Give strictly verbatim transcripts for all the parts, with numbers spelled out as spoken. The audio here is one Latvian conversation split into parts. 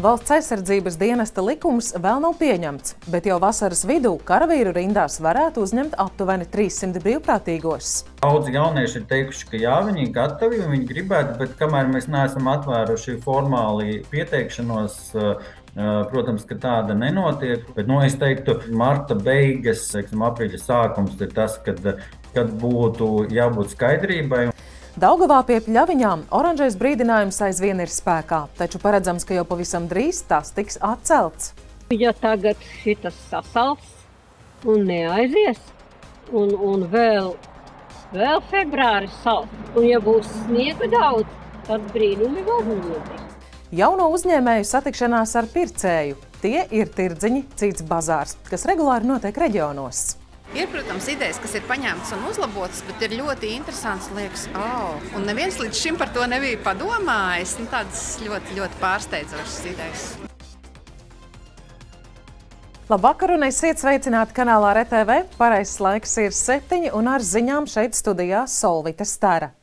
Valsts aizsardzības dienesta likums vēl nav pieņemts, bet jau vasaras vidū karavīru rindās varētu uzņemt aptuveni trīssimt brīvprātīgos. Daudzi jaunieši ir teikuši, ka jā, viņi ir gatavi un viņi gribētu, bet kamēr mēs neesam atvēruši formāli pieteikšanos, protams, ka tāda nenotiek. Bet, nu, es teiktu, marta beigas, teiksim, aprīļa sākums ir tas, kad, kad būtu jābūt skaidrībai. Daugavā pie Pļaviņām oranžais brīdinājums aizvien ir spēkā, taču paredzams, ka jau pavisam drīz tas tiks atcelts. Ja tagad šitas sasals un neaizies, un, un vēl, vēl februāris sals, un ja būs sniega daudz, tad brīnumi var notikt. Jauno uzņēmēju satikšanās ar pircēju. Tie ir tirdziņi, cits bazārs, kas regulāri notiek reģionos. Ir, protams, idejas, kas ir paņemtas un uzlabotas, bet ir ļoti interesants, liekas, oh, un neviens līdz šim par to nebija padomājis. Nu, tādas ļoti, ļoti pārsteidzošas idejas. Labvakar un esiet sveicināti kanālā R T V. Pareizs laiks ir septiņi un ar ziņām šeit studijā Solvita Stara.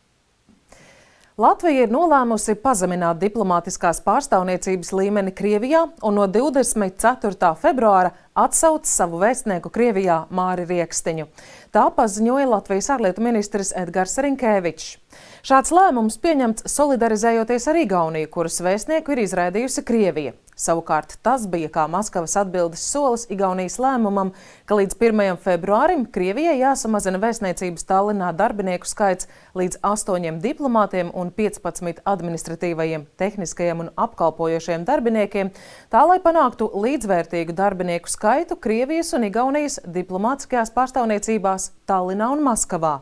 Latvija ir nolēmusi pazemināt diplomātiskās pārstāvniecības līmeni Krievijā un no divdesmit ceturtā februāra atsauc savu vēstnieku Krievijā Māri Riekstiņu. Tā paziņoja Latvijas ārlietu ministrs Edgars Rinkēvičs. Šāds lēmums pieņemts solidarizējoties ar Igauniju, kuras vēstnieku ir izraidījusi Krievija. Savukārt tas bija kā Maskavas atbildes solis Igaunijas lēmumam, ka līdz pirmajam februārim Krievijai jāsamazina vēstniecības Tallinā darbinieku skaits līdz astoņiem diplomātiem un piecpadsmit administratīvajiem, tehniskajiem un apkalpojošiem darbiniekiem, tā lai panāktu līdzvērtīgu darbinieku skaitu Krievijas un Igaunijas diplomātiskajās pārstāvniecībās Tallinā un Maskavā.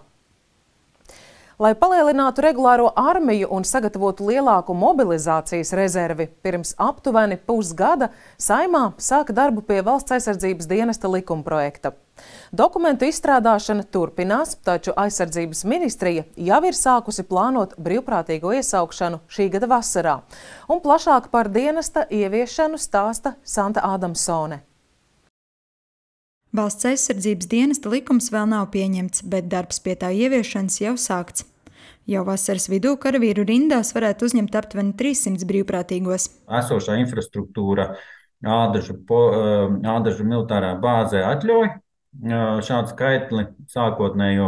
Lai palielinātu regulāro armiju un sagatavotu lielāku mobilizācijas rezervi, pirms aptuveni pusgada Saeimā sāka darbu pie Valsts aizsardzības dienesta likumprojekta. Dokumentu izstrādāšana turpinās, taču aizsardzības ministrija jau ir sākusi plānot brīvprātīgo iesaukšanu šī gada vasarā. Un plašāk par dienesta ieviešanu stāsta Santa Adamsone. Valsts aizsardzības dienesta likums vēl nav pieņemts, bet darbs pie tā ieviešanas jau sākts. Jau vasaras vidū karavīru rindās varētu uzņemt aptuveni trīssimt brīvprātīgos. Esošā infrastruktūra Ādažu, Ādažu militārā bāzē atļauj šādu skaitli sākotnējo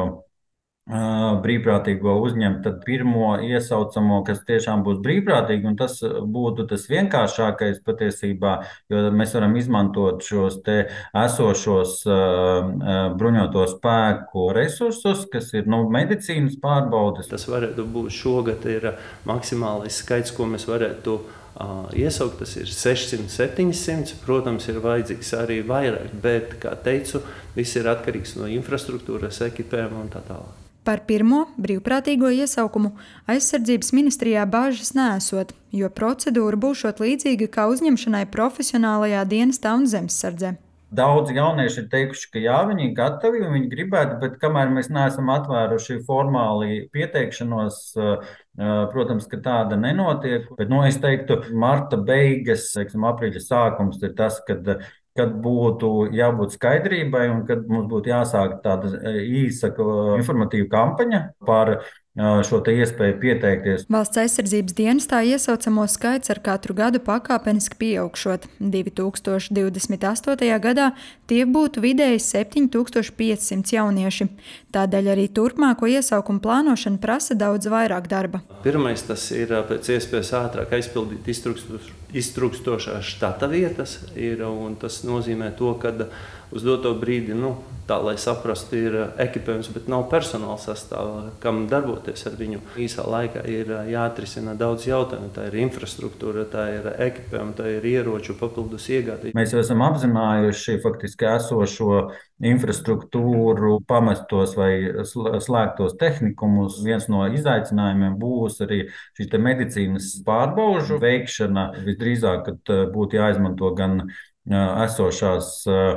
brīvprātīgo uzņemt, tad pirmo iesaucamo, kas tiešām būs brīvprātīgi, un tas būtu tas vienkāršākais patiesībā, jo mēs varam izmantot šos te esošos bruņoto spēku resursus, kas ir nu, medicīnas pārbaudes. Tas varētu būt šogad ir maksimālais skaits, ko mēs varētu uh, iesaukt, tas ir sešsimt septiņsimt, protams, ir vajadzīgs arī vairāk, bet, kā teicu, viss ir atkarīgs no infrastruktūras, ekipējuma un tā tālāk. Par pirmo brīvprātīgo iesaukumu aizsardzības ministrijā bāžas neesot, jo procedūra būšot līdzīga kā uzņemšanai profesionālajā dienestā un zemesardzē. Daudzi jaunieši ir teikuši, ka jā, viņi ir gatavi un viņi gribētu, bet kamēr mēs neesam atvēruši formāli pieteikšanos, protams, ka tāda nenotiek. Bet, nu, es teiktu, marta beigas, teiksim, aprīļa sākums ir tas, kad kad būtu jābūt skaidrībai un kad mums būtu jāsāk tāda īsa informatīva kampaņa par šo te iespēju pieteikties. Valsts aizsardzības dienestā iesaucamo skaits ar katru gadu pakāpeniski pieaugšot. divi tūkstoši divdesmit astotajā gadā tie būtu vidēji septiņi tūkstoši piecsimt jaunieši. Tādēļ arī turpmāko iesaukumu plānošana prasa daudz vairāk darba. Pirmais tas ir pēc iespējas ātrāk aizpildīt iztrūkstošās štata vietas, ir, un tas nozīmē to, ka uz doto brīdi, nu, tā, lai saprastu, ir ekipējums, bet nav personāla sastāvā, kam darboties ar viņu. Īsā laikā ir jāatrisina daudz jautājumu. Tā ir infrastruktūra, tā ir ekipējuma, tā ir ieroču papildus iegāde. Mēs jau esam apzinājuši faktiski esošo infrastruktūru, pamestos vai slēgtos tehnikumus. Viens no izaicinājumiem būs arī šī te medicīnas pārbaužu veikšana. Visdrīzāk, kad būtu jāizmanto gan esošās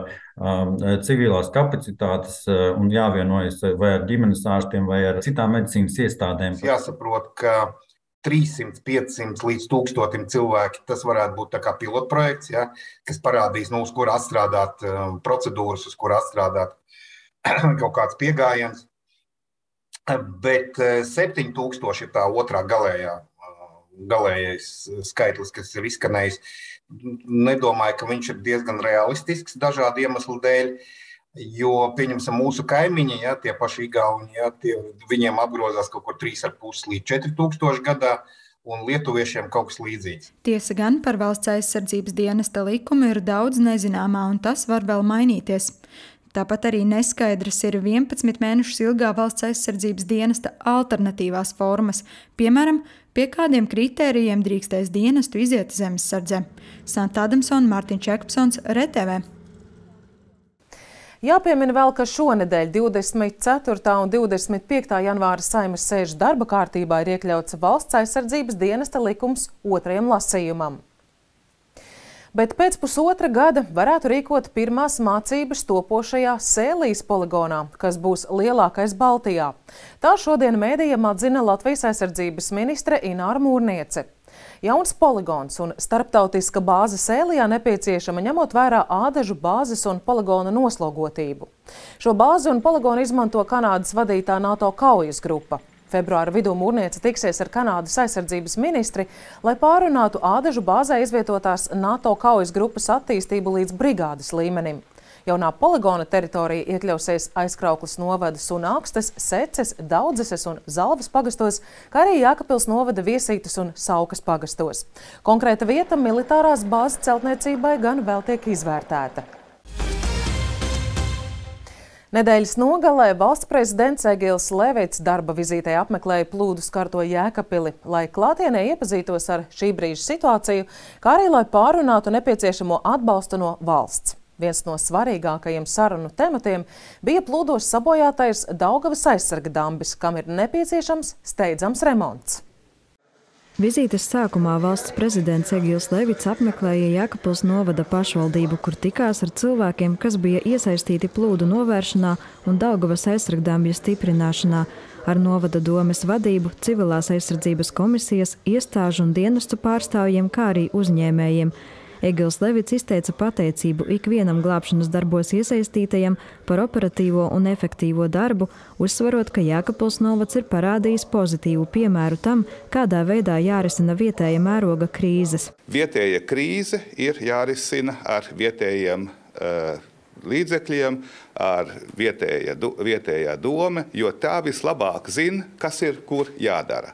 civilās kapacitātes un jāvienojas vai ar ģimenes ārstiem vai ar citām medicīnas iestādēm. Jāsaprot, ka trīssimt, piecsimt līdz tūkstotim cilvēki, tas varētu būt tā kā pilotprojekts, ja, kas parādīs, nu, uz kur atstrādāt procedūras, uz kur atstrādāt kaut kāds piegājiens. Bet septiņi tūkstoši ir tā otrā galējā galējais skaitlis, kas ir izskanējis. Nedomāju, ka viņš ir diezgan realistisks dažādu iemeslu dēļ, jo, pieņemsim, mūsu kaimiņi, ja, tie paši Igauni, ja, tie, viņiem apgrozās kaut kur trīs ar pus līdz četri tūkstoši gadā, un lietuviešiem kaut kas līdzīgs. Tiesa gan par valsts aizsardzības dienesta likumu ir daudz nezināmā, un tas var vēl mainīties. Tāpat arī neskaidrs ir vienpadsmit mēnešus ilgā valsts aizsardzības dienesta alternatīvās formas, piemēram, pie kādiem kritērijiem drīkstēs dienestu iziet zemesardzē. Santa Adamsona, Mārtiņš Ekpsons, R T V. Jāpiemina vēl, ka šonedēļ divdesmit ceturtā un divdesmit piektā janvāra Saeimas sēžu darba kārtībā ir iekļauts valsts aizsardzības dienesta likums otrajam lasījumam. Bet pēc pusotra gada varētu rīkot pirmās mācības topošajā Sēlijas poligonā, kas būs lielākais Baltijā. Tā šodien mēdījiem atzina Latvijas aizsardzības ministre Ināra Mūrniece. Jauns poligons un starptautiska bāze Sēlijā nepieciešama ņemot vērā ādažu bāzes un poligona noslogotību. Šo bāzi un poligonu izmanto Kanādas vadītā NATO kaujas grupa. Februāra vidū Mūrniece tiksies ar Kanādas aizsardzības ministri, lai pārunātu ādažu bāzē izvietotās NATO kaujas grupas attīstību līdz brigādes līmenim. Jaunā poligona teritorija iekļausies Aizkraukles novadas un Akstes, Seces, Daudzeses un Zalvas pagastos, kā arī Jēkabpils novada Viesītes un Saukas pagastos. Konkrēta vieta militārās bāzes celtniecībai gan vēl tiek izvērtēta. Nedēļas nogalē valsts prezidents Egils Levits darba vizītē apmeklēja plūdu skarto Jēkabpili, lai klātienē iepazītos ar šī brīža situāciju, kā arī lai pārunātu nepieciešamo atbalstu no valsts. Viens no svarīgākajiem sarunu tematiem bija plūdos sabojātais Daugavas aizsarga dambis, kam ir nepieciešams steidzams remonts. Vizītes sākumā valsts prezidents Egils Levits apmeklēja Jēkabpils novada pašvaldību, kur tikās ar cilvēkiem, kas bija iesaistīti plūdu novēršanā un Daugavas aizsargdambja stiprināšanā, ar novada domes vadību, civilās aizsardzības komisijas, iestāžu un dienestu pārstāvjiem, kā arī uzņēmējiem. Egils Levits izteica pateicību ikvienam glābšanas darbos iesaistītajam par operatīvo un efektīvo darbu, uzsvarot, ka Jēkabpils novads ir parādījis pozitīvu piemēru tam, kādā veidā jārisina vietēja mēroga krīzes. Vietēja krīze ir jārisina ar vietējiem uh, līdzekļiem, ar vietēja, vietējā dome, jo tā vislabāk zina, kas ir kur jādara.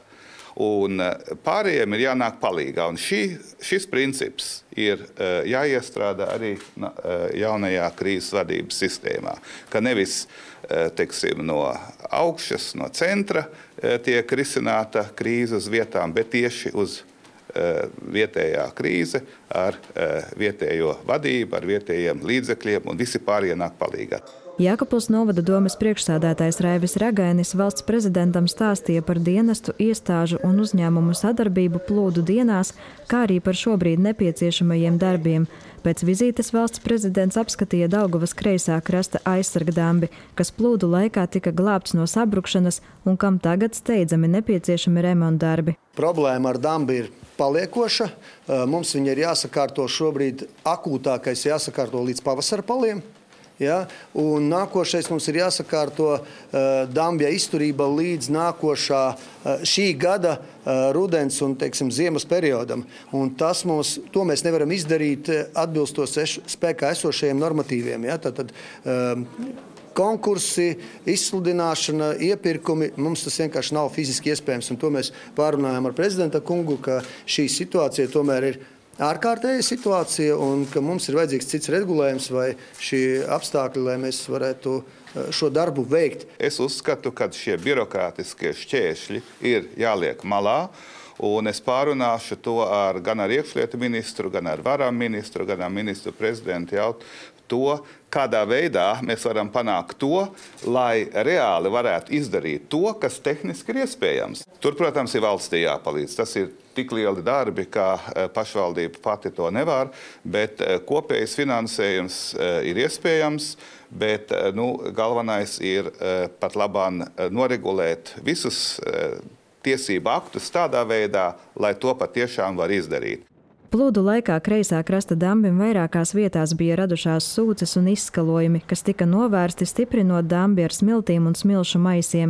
Un pārējiem ir jānāk palīgā. Un šī, šis princips ir uh, jāiestrādā arī uh, jaunajā krīzes vadības sistēmā, ka nevis uh, teiksim, no augšas, no centra uh, tiek risināta krīze uz vietām, bet tieši uz uh, vietējā krīze ar uh, vietējo vadību, ar vietējiem līdzekļiem, un visi pārējie nāk palīgā. Jēkabpils novada domes priekšsēdētājs Raivis Ragainis valsts prezidentam stāstīja par dienestu, iestāžu un uzņēmumu sadarbību plūdu dienās, kā arī par šobrīd nepieciešamajiem darbiem. Pēc vizītes valsts prezidents apskatīja Daugavas kreisā krasta aizsargdambi, kas plūdu laikā tika glābts no sabrukšanas un kam tagad steidzami nepieciešami remontdarbi. Problēma ar dambi ir paliekoša. Mums viņa ir jāsakārto šobrīd, akūtākais jāsakārto līdz pavasara paliem. Ja? Un nākošais mums ir jāsakārto uh, dambja izturība līdz nākošā uh, šī gada uh, rudens un, teiksim, ziemas periodam. Un tas mums, to mēs nevaram izdarīt atbilstos eš, spēkā esošajiem normatīviem. Ja? Tātad, uh, konkursi, izsludināšana, iepirkumi, mums tas vienkārši nav fiziski iespējams. Un to mēs pārunājām ar prezidenta kungu, ka šī situācija tomēr ir ārkārtēja situācija un ka mums ir vajadzīgs cits regulējums vai šī apstākļi, lai mēs varētu šo darbu veikt. Es uzskatu, ka šie birokrātiskie šķēršļi ir jāliek malā, un es pārunāšu to ar, gan ar iekšlietu ministru, gan ar varam ministru, gan ar ministru prezidentu jaut to, kādā veidā mēs varam panākt to, lai reāli varētu izdarīt to, kas tehniski ir iespējams. Tur, protams, ir valstī jāpalīdz. Tas ir tik lieli darbi, kā pašvaldība pati to nevar, bet kopējs finansējums ir iespējams, bet nu, galvenais ir pat labāk noregulēt visus tiesību aktus tādā veidā, lai to patiešām var izdarīt. Plūdu laikā kreisā krasta dambim vairākās vietās bija radušās sūces un izskalojumi, kas tika novērsti stiprinot dambi ar smiltīm un smilšu maisiem.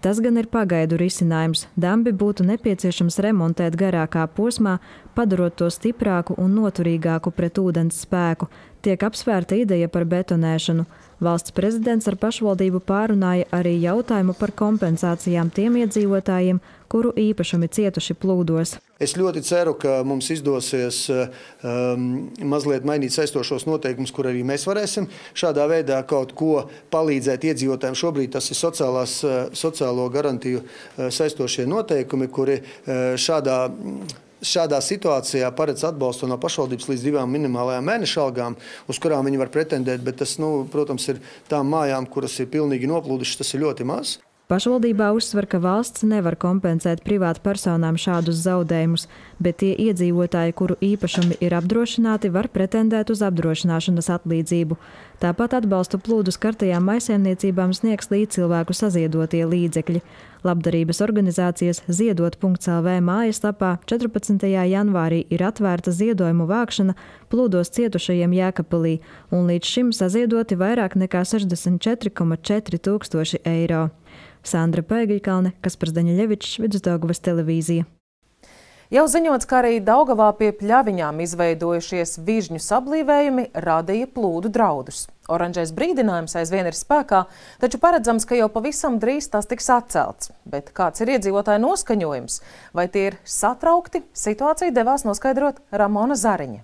Tas gan ir pagaidu risinājums. Dambi būtu nepieciešams remontēt garākā posmā, padarot to stiprāku un noturīgāku pret ūdens spēku. Tiek apsvērta ideja par betonēšanu. Valsts prezidents ar pašvaldību pārunāja arī jautājumu par kompensācijām tiem iedzīvotājiem, kuru īpašumi cietuši plūdos. Es ļoti ceru, ka mums izdosies um, mazliet mainīt saistošos noteikumus, kur arī mēs varēsim šādā veidā kaut ko palīdzēt iedzīvotājiem. Šobrīd tas ir sociālās, sociālo garantiju saistošie noteikumi, kuri šādā Šādā situācijā paredz atbalstu no pašvaldības līdz divām minimālajām mēneša algām, uz kurām viņi var pretendēt, bet tas, nu, protams, ir tām mājām, kuras ir pilnīgi noplūdušas, tas ir ļoti maz. Pašvaldībā uzsver, ka valsts nevar kompensēt privātu personām šādus zaudējumus, bet tie iedzīvotāji, kuru īpašumi ir apdrošināti, var pretendēt uz apdrošināšanas atlīdzību. Tāpat atbalstu plūdu skartajām maisaimniecībām sniegs līdzcilvēku saziedotie līdzekļi. Labdarības organizācijas ziedot punkts el vē mājaslapā četrpadsmitajā janvārī ir atvērta ziedojumu vākšana plūdos cietušajiem Jēkabpilī, un līdz šim saziedoti vairāk nekā sešdesmit četri komats četri tūkstoši eiro. Sandra Pēgiļkalne, Kaspars Daņeļevičs, Vidusdaugavas televīzija. Jau ziņots, ka arī Daugavā pie Pļaviņām izveidojušies vižņu sablīvējumi radīja plūdu draudus. Oranžais brīdinājums aizvien ir spēkā, taču paredzams, ka jau pavisam drīz tas tiks atcelts. Bet kāds ir iedzīvotāju noskaņojums? Vai tie ir satraukti? Situāciju devās noskaidrot Ramona Zariņa.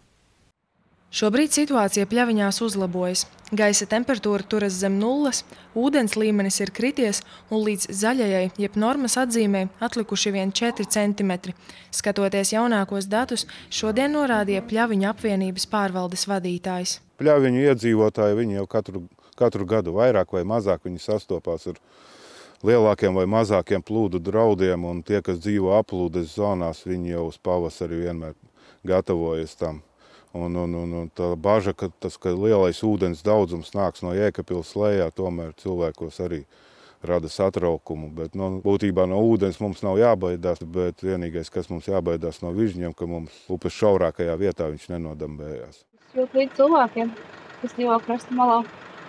Šobrīd situācija Pļaviņās uzlabojas. Gaisa temperatūra turas zem nulles, ūdens līmenis ir krities un līdz zaļajai, jeb normas atzīmē, atlikuši vien četri centimetri. Skatoties jaunākos datus, šodien norādīja Pļaviņu apvienības pārvaldes vadītājs. Pļaviņu iedzīvotāji, viņi jau katru, katru gadu vairāk vai mazāk viņi sastopās ar lielākiem vai mazākiem plūdu draudiem, un tie, kas dzīvo aplūdes zonās, viņi jau uz pavasari vienmēr gatavojas tam. Un, un, un, un tā baža, ka tas, ka lielais ūdens daudzums nāks no Jēkabpils lejā, tomēr cilvēkos arī rada satraukumu. Bet, nu, būtībā no ūdens mums nav jābaidās, bet vienīgais, kas mums jābaidās no vižņiem, ka mums upes šaurākajā vietā viņš nenodambējās. Jūt līdz cilvēkiem, kas dzīvo krasta malā.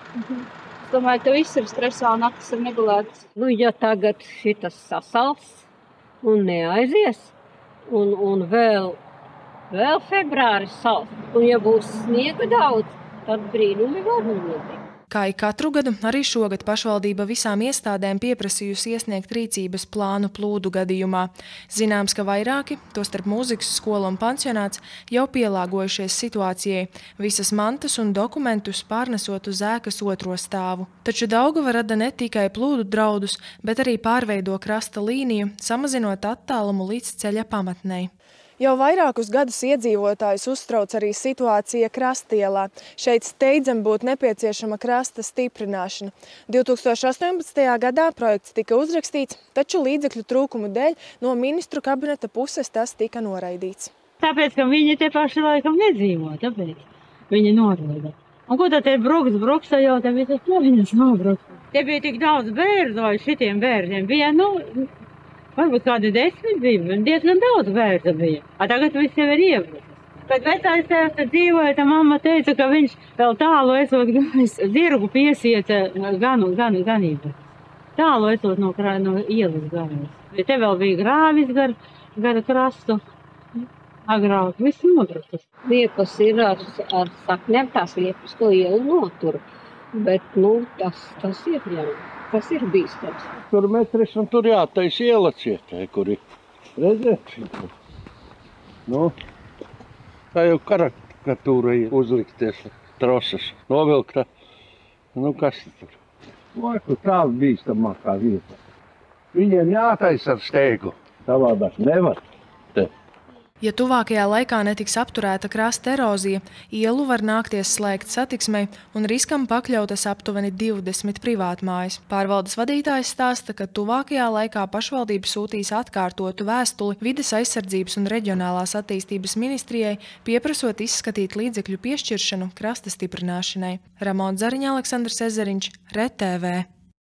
Es domāju, ka viss ir stresā un naktis ir negulētas. Nu, ja tagad šitas sasals un neaizies, un, un vēl Vēl februāris sals, un ja būs sniega daudz, tad brīnumi var notikt. Kā ik katru gadu, arī šogad pašvaldība visām iestādēm pieprasījusi iesniegt rīcības plānu plūdu gadījumā. Zināms, ka vairāki, tostarp mūzikas skola un pansionāts, jau pielāgojušies situācijai, visas mantas un dokumentus pārnesot uz ēkas otro stāvu. Taču Daugava rada ne tikai plūdu draudus, bet arī pārveido krasta līniju, samazinot attālumu līdz ceļa pamatnei. Jau vairākus gadus iedzīvotājus uztrauc arī situācija Krastielā. Šeit steidzami būtu nepieciešama krasta stiprināšana. divi tūkstoši astoņpadsmitajā gadā projekts tika uzrakstīts, taču līdzekļu trūkumu dēļ no ministru kabineta puses tas tika noraidīts. Tāpēc, ka viņi te paši laikam nedzīvo, tāpēc viņi noraida. Un ko tad te bruks, bruks, jau te bija tas Pļaviņas nobruks. Te bija tik daudz bērzu, vai šitiem bērziem bija, nu, varbūt kādi desmit bija, diezgan daudz bērza bija. A tagad viss jau ir iebrucis. Kad vecais tēvs te dzīvoja, tā mamma teica, ka viņš vēl tālu esot gājis, zirgu piesieta ganu, ganu, ganību. Tālu esot no, no ielas gājis. Te vēl bija grāvis gar, gar krastu. Agrāk viss nobrucis. Liepas ir ar, ar saknēm, tās liepas to ielu notur. Bet, nu, tas, tas ir jau. Tas ir bīstams. Tur metris un tur jātais iela cietē, kuri redzēt. Nu, tā jau karikatūra ir uzlikties trosas, novilkta. Nu, kas tur? Laiku tā bīstamākā vieta. Viņiem jātais ar steigu. Savādāk nevar te. Ja tuvākajā laikā netiks apturēta krasta erozija, ielu var nākties slēgt satiksmei un riskam pakļautas aptuveni divdesmit privātmājas. Pārvaldes vadītājs stāsta, ka tuvākajā laikā pašvaldība sūtīs atkārtotu vēstuli Vides aizsardzības un reģionālās attīstības ministrijai, pieprasot izskatīt līdzekļu piešķiršanu krasta stiprināšanai. Ramona Zariņa, Aleksandrs Ezeriņš, R E T V.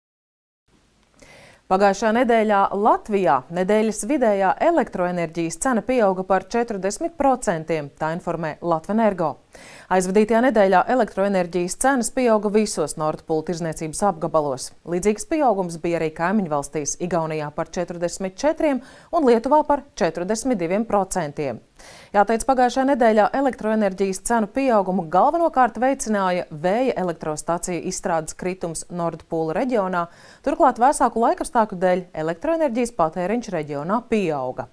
Pagājušā nedēļā Latvijā nedēļas vidējā elektroenerģijas cena pieauga par četrdesmit procentiem, tā informē Latvenergo. Aizvadītajā nedēļā elektroenerģijas cenas pieauga visos Nord Pool tirdzniecības apgabalos. Līdzīgs pieaugums bija arī kaimiņvalstīs Igaunijā par četrdesmit četriem un Lietuvā par četrdesmit diviem procentiem. Jāteic, pagājušajā nedēļā elektroenerģijas cenu pieaugumu galvenokārt veicināja vēja elektrostaciju izstrādes kritums Nord Pool reģionā, turklāt vēsāku laikapstākļu dēļ elektroenerģijas patēriņš reģionā pieauga.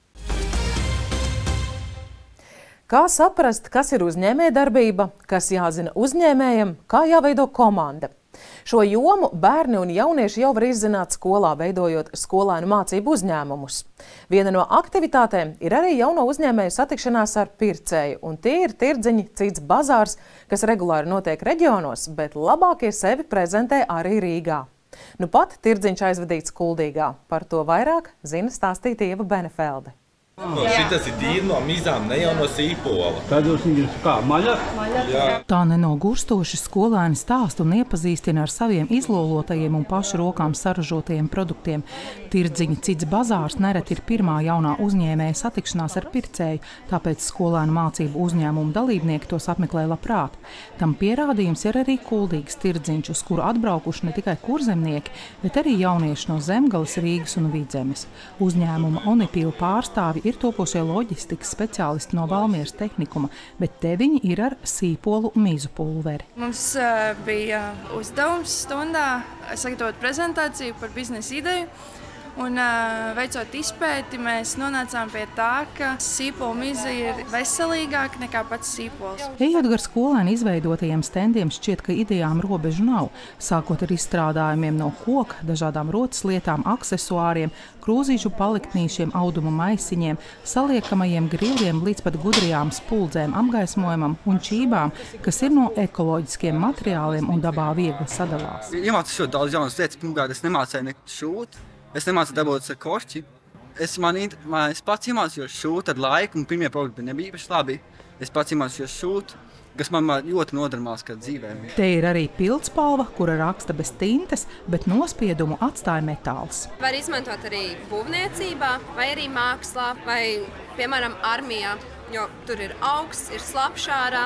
Kā saprast, kas ir uzņēmējdarbība, kas jāzina uzņēmējam, kā jāveido komanda? Šo jomu bērni un jaunieši jau var izzināt skolā, veidojot skolēnu mācību uzņēmumus. Viena no aktivitātēm ir arī jauno uzņēmēju satikšanās ar pircēju, un tie ir tirdziņi Cits bazārs, kas regulāri notiek reģionos, bet labākie sevi prezentē arī Rīgā. Nu pat tirdziņš aizvadīts Kuldīgā. Par to vairāk zina stāstīt Ieva Benefelde. Šitas ir tīri no mizām, ne jau no sīpola. Tādos viņus kā maļa? Jā. Tā nenogurstoši skolēni stāsta un iepazīstina ar saviem izlolotajiem un pašu rokām saražotajiem produktiem. Tirdziņa Cits bazārs nereti ir pirmā jaunā uzņēmēja satikšanās ar pircēju, tāpēc skolēnu mācību uzņēmumu dalībnieki tos apmeklē labprāt. Tam pierādījums ir arī Kuldīgas tirdziņš, uz kuru atbraukuši ne tikai kurzemnieki, bet arī jaunieši no Zemgales, Rīgas un Vidzemes. Uzņēmuma Onipila pārstāvi ir topošie loģistikas speciālisti no Valmieras tehnikuma, bet te viņi ir ar sīpolu mizu pulveri. Mums uh, bija uzdevums stundā sagatavot prezentāciju par biznesa ideju. Un, uh, veicot izpēti, mēs nonācām pie tā, ka sīpola miza ir veselīgāka nekā pats sīpols. Ejot gar skolēnu izveidotajiem stendiem, šķiet, ka idejām robežu nav. Sākot ar izstrādājumiem no koka, dažādām rotas lietām, aksesuāriem, krūzīšu paliktnīšiem, auduma maisiņiem, saliekamajiem griliem līdz pat gudrajām spuldzēm, apgaismojumam un čībām, kas ir no ekoloģiskiem materiāliem un dabā viegli sadalās. Iemācījos ļoti daudz jaunas lietas. Pirmkārt, es nemācēju ne šūt. Es nemācīju dabūt ar korķi. Es, man, man, es pats iemācījos šūt ar laiku, un pirmie produkti nebija īpaši labi. Es pats iemācījos šūt, kas man ļoti nodarmās kā dzīvē. Te ir arī pildspalva, kura raksta bez tintes, bet nospiedumu atstāja metāls. Var izmantot arī būvniecībā, vai arī mākslā, vai, piemēram, armijā, jo tur ir augsts, ir slapš ārā.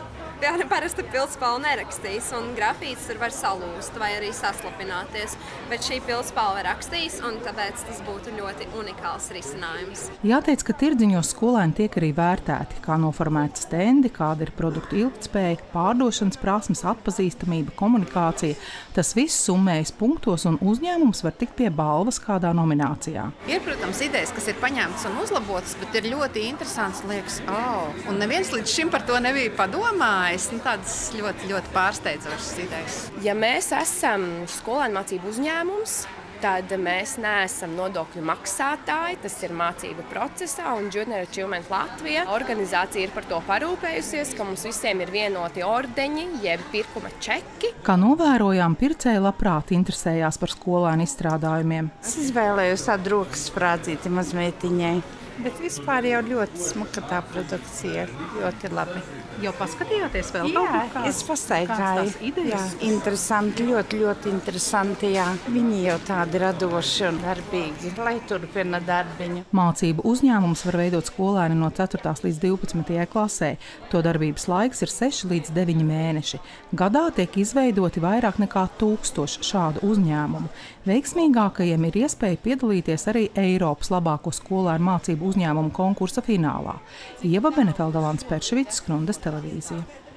Parasti pildspalva nerakstīs, un grafīts tur var salūst vai arī saslapināties, bet šī pildspalva rakstīs, un tāpēc tas būtu ļoti unikāls risinājums. Jāteic, ka tirdziņos skolēni tiek arī vērtēti, kā noformēti stendi, kāda ir produktu ilgtspēja, pārdošanas prasmes, atpazīstamība, komunikācija. Tas viss summējas punktos, un uzņēmums var tikt pie balvas kādā nominācijā. Ir, protams, idejas, kas ir paņemtas un uzlabotas, bet ir ļoti interesants, liekas, oh, un neviens līdz šim par to nebija padomājis. Tādas ļoti, ļoti pārsteidzošas idejas. Ja mēs esam skolēnu mācību uzņēmums, tad mēs neesam nodokļu maksātāji. Tas ir mācību procesā, un Junior Achievement Latvija organizācija ir par to parūpējusies, ka mums visiem ir vienoti ordeņi, jeb pirkuma čeki. Kā novērojām, pircēji labprāt interesējās par skolēnu izstrādājumiem. Es izvēlējos tādu rokas sprādzīti mazmeitiņai. Bet vispār jau ļoti smuka tā produkcija, ļoti labi. Jau paskatījāties vēl jā, kaut kā? Es pastaigāju. Jā, interesanti, ļoti, ļoti interesanti, jā. Viņi jau tādi radoši un darbīgi, lai turpina darbiņu. Mācību uzņēmums var veidot skolēni no ceturtās līdz divpadsmitajai klasē. To darbības laiks ir seši līdz deviņi mēneši. Gadā tiek izveidoti vairāk nekā tūkstoši šādu uzņēmumu. Veiksmīgākajiem ir iespēja piedalīties arī Eiropas labāko skolēnu mācību uzņēmumu konkursa finālā. Ieva Benefelde, Lants Perševics, Skrundas televīzija.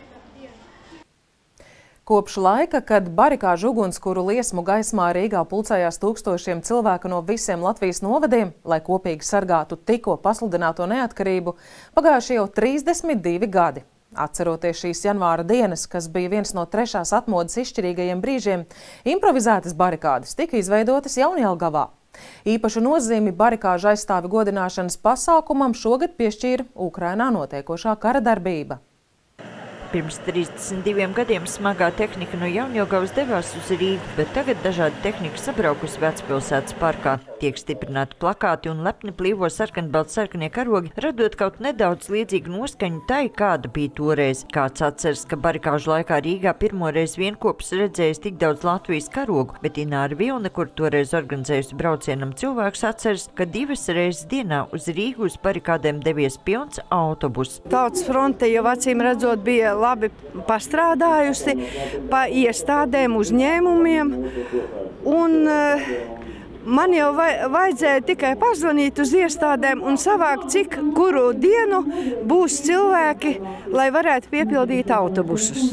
Kopš laika, kad barikāžu ugunskura liesmu gaismā Rīgā pulcējās tūkstošiem cilvēku no visiem Latvijas novadiem, lai kopīgi sargātu tikko pasludināto neatkarību, pagājuši jau trīsdesmit divi gadi. Atceroties šīs janvāra dienas, kas bija viens no trešās atmodas izšķirīgajiem brīžiem, improvizētas barikādes tika izveidotas Jaunjelgavā. Īpašu nozīmi barikāžu aizstāvi godināšanas pasākumam šogad piešķīra Ukrainā notiekošā kara darbība. Pirms trīsdesmit diviem gadiem smagā tehnika no Jaunjelgavas devās uz Rīgu, bet tagad dažādi tehnika sabraukusi Vecpilsētas parkā. Tiek stiprināti plakāti un lepni plīvo sarkanbaltsarkanie karogi, radot kaut nedaudz līdzīgu noskaņu tai, kāda bija toreiz. Kāds atceras, ka barikāžu laikā Rīgā pirmoreiz vienkopus redzējis tik daudz Latvijas karogu, bet Ināra Vilne, kur toreiz organizējusi braucienam cilvēks, atceras, ka divas reizes dienā uz Rīgu uz barikādēm devies pilns autobus. Tautas fronte jau acīm redzot bija labi pastrādājusi pa iestādēm, uzņēmumiem, un uh, man jau vajadzēja tikai pazvanīt uz iestādēm un savākt, cik kuru dienu būs cilvēki, lai varētu piepildīt autobusus.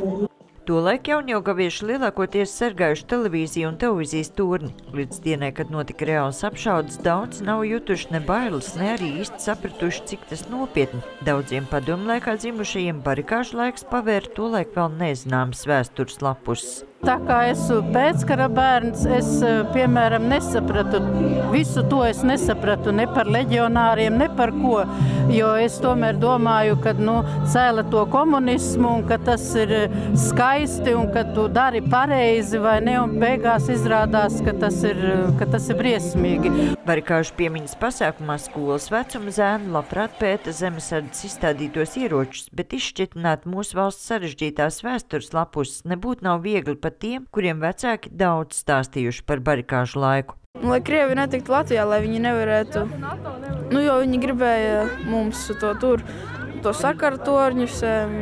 Tolaik jaunjelgavieši lielākoties sargājuši televīziju un televīzijas turni. Līdz dienai, kad notika reāls apšaudes, daudz nav jutuši ne bailes, ne arī īsti sapratuši, cik tas nopietni. Daudziem padomu laikā dzimušajiem barikāžu laiks pavēra tolaik vēl nezināmas vēstures lapus. Tā kā esmu pēckara bērns, es, piemēram, nesapratu, visu to es nesapratu ne par leģionāriem, ne par ko, jo es tomēr domāju, ka, nu, cēla to komunismu un ka tas ir skaisti un ka tu dari pareizi vai ne, un beigās izrādās, ka tas ir, ka tas ir briesmīgi. Barikāžu piemiņas pasākumā skolas vecuma zēni labprāt pēta zemesardzes izstādītos ieročus, bet izšķitināt mūsu valsts sarežģītās vēstures lapus nebūtu nav viegli pat tiem, kuriem vecāki daudz stāstījuši par barikāžu laiku. Lai Krievi netiktu Latvijā, lai viņi nevarētu, nu jo viņi gribēja mums to tur, to sakartorņus,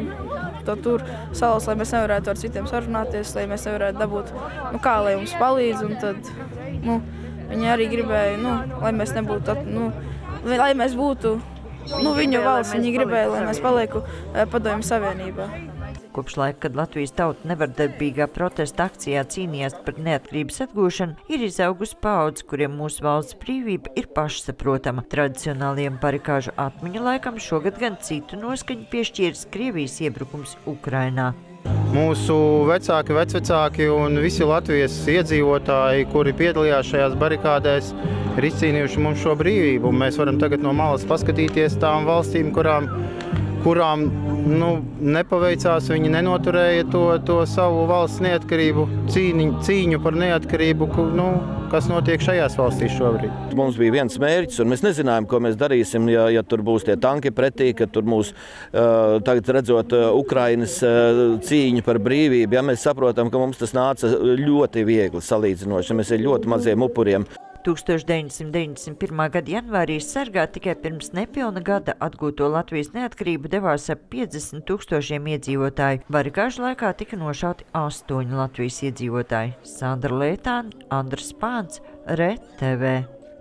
to tur salas, lai mēs nevarētu ar citiem sarunāties, lai mēs nevarētu dabūt, nu kā, lai mums palīdz, un tad, nu, viņi arī gribēja, nu, lai mēs nebūtu, nu, lai mēs būtu, nu, viņu valsts, viņi gribēja, lai mēs palieku Padomju Savienībā. Kopš laika, kad Latvijas tauta nevardarbīgā protesta akcijā cīnījās par neatkarības atgūšanu, ir izaugusi paudze, kuriem mūsu valsts brīvība ir pašsaprotama. Tradicionālajiem barikāžu atmiņu laikam šogad gan citu noskaņu piešķīris Krievijas iebrukums Ukrainā. Mūsu vecāki, vecvecāki un visi Latvijas iedzīvotāji, kuri piedalījās šajās barikādēs, ir izcīnījuši mums šo brīvību. Un mēs varam tagad no malas paskatīties tām valstīm, kurām kurām nu, nepaveicās, viņi nenoturēja to, to savu valsts neatkarību, cīņu, cīņu par neatkarību, nu, kas notiek šajās valstīs šobrīd. Mums bija viens mērķis, un mēs nezinājām, ko mēs darīsim, ja, ja tur būs tie tanki pretī, ka tur mūs, uh, tagad redzot uh, Ukrainas uh, cīņu par brīvību, ja mēs saprotam, ka mums tas nāca ļoti viegli salīdzinoši, mēs ir ļoti maziem upuriem. tūkstoš deviņsimt deviņdesmit pirmā gada janvārī sargāt tikai pirms nepilna gada atgūto Latvijas neatkarību devās ap piecdesmit tūkstošiem iedzīvotāju. Barikāžu laikā tika nošauti astoņi Latvijas iedzīvotāji. Sandra Leitāne, Andris Pāns, R T V.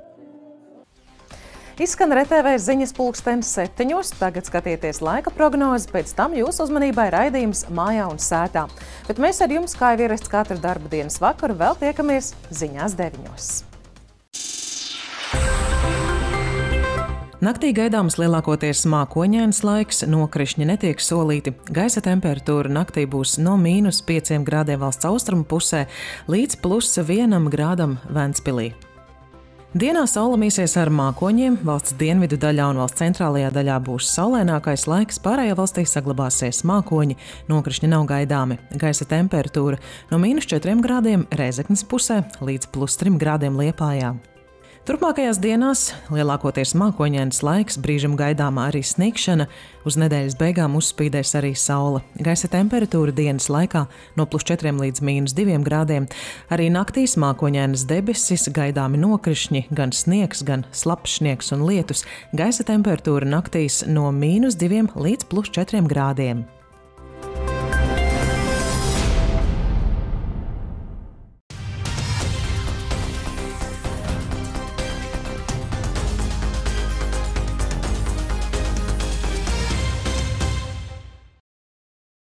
Izskan R T V ziņas pulkstens septiņos, tagad skatieties laika prognozi, pēc tam jūsu uzmanībai raidījums Mājā un sētā. Bet mēs ar jums, kā jau ierasts katru darba dienas vakaru, vēl tiekamies ziņās deviņos. Naktī gaidāms lielākoties mākoņains laiks, nokrišņi netiek solīti. Gaisa temperatūra naktī būs no mīnus pieciem grādiem valsts austrumu pusē līdz plus vienam grādam Ventspilī. Dienā saule mīsies ar mākoņiem, valsts dienvidu daļā un valsts centrālajā daļā būs saulēnākais laiks, pārējā valstī saglabāsies mākoņi, nokrišņi nav gaidāmi. Gaisa temperatūra no mīnus četriem grādiem Rēzeknes pusē līdz plus trim grādiem Liepājā. Turpmākajās dienās lielākoties mākoņains laiks, brīžam gaidāmā arī sniegšana, uz nedēļas beigām uzspīdēs arī saule. Gaisa temperatūra dienas laikā no plus četriem līdz mīnus diviem grādiem. Arī naktīs mākoņainas debesis, gaidāmi nokrišņi, gan sniegs, gan slapjš sniegs un lietus. Gaisa temperatūra naktīs no mīnus diviem līdz plus četriem grādiem.